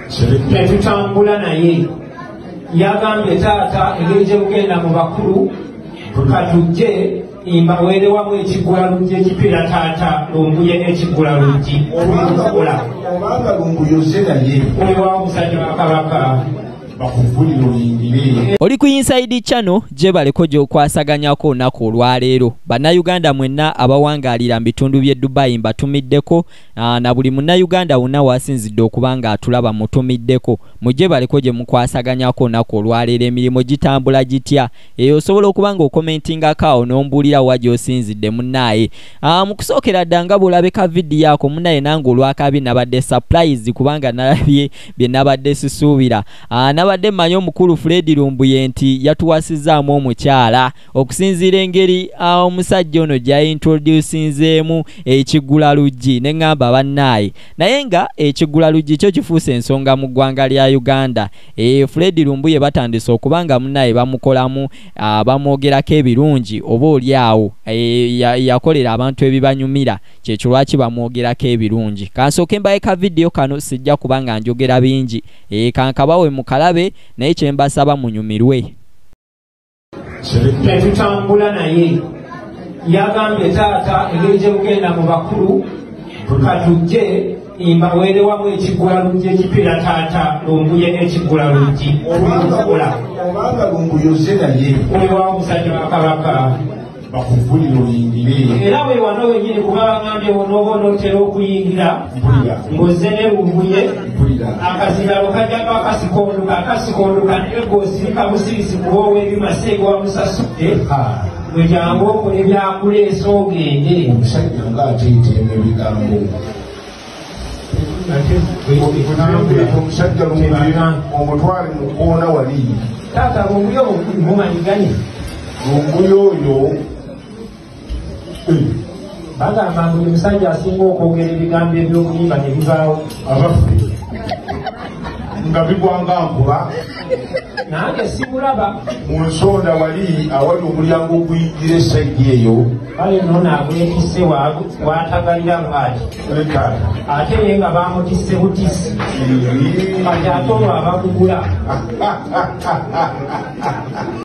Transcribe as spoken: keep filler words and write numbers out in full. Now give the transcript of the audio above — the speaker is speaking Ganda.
tetutambula naye yagambye taata engeri gye bugenda mu bakulu katujje imbaweere wamu ekigula luggi ekipira taata lumbuye ekigula luggi olw'enkola obanga lumbuyoze naye olwa omusajja wa kabaka oli ku Inside Channel gye baleko gy'okwasaganyako olunaku olwaleero. Bannayuganda mwenna abawangaalira mu bitundu by'e Dubai mbatumiddeko, na buli munnayuganda wonna wasinzidde okuba nga atulaba mutumiddeko. Mujje baleko gye mukwasaganyako olunaku olwaleero. Emirimu gitambula gitya? Eyo osobola okuba nga okomentingako awo n'ombuulira wa gy'osinzidde munnaaye. Mu kusookera ddala nga bw'olabika vidiyo ako munnaaye nange olwakabi nabadde surprise kubanga nalabye bye nabadde sisuubira. Nabadde mmanyi omukulu Fred Lumbuye nti yatuwasizaamu omukyala okusinziira engeri omusajja ono gy'ayintroducinzeemu ekigula luggi ne ngamba bannaaye, naye nga ekigula luggi kyo kifuuse ensonga mu ggwanga lya Uganda. E, Fred Lumbuye batandise okuba nga munnaaye bamukolamu bamwogerako ebirungi oba oli awo e, yakolera abantu ebibanyumira, kyekyo lwaki bamwogerako ebirungi. Kansooke mbaye ka vidiyo kano sijja kuba nga njogera bingi, e, kankabawe mukalabe naye kye mbasaba munyumirwe. Tetutambula naye yagambye taata engeri gye bugenda mu bakulu katujje imbaweere wamu ekigula luggi ekipira taata lumbuye ekigula luggi olw'enkola obanga lumbuyoze naye olwa omusajja wa kabaka era bwe wano wenyini kuba bagambye wonooba onootera okuyingira ng'ozze ne lumbuye akazindalo kajjako akasikonduka akasikonduka naye g'osirika busirisi kuba ow'ebimase gwamusasudde bwe jangu okola ebyakuleesa ogende. Omusajja ng'ateeteema ebigambo omusajja lumbuye omutwale mu kkoona wali taata lumbuye mumanyiganye lumbuye oyo bagamba buli musajja asinga okwogera ebigambo eby'obuyimba ne bivaawo abaffe nga bigwanga nkuba nange simulaba mu nsonda wali awali omulyango oguyingira esayidi eyo bale nona agwetisse watagalira bwati ate ye nga bamutisse butisi kati ate olwo abagugula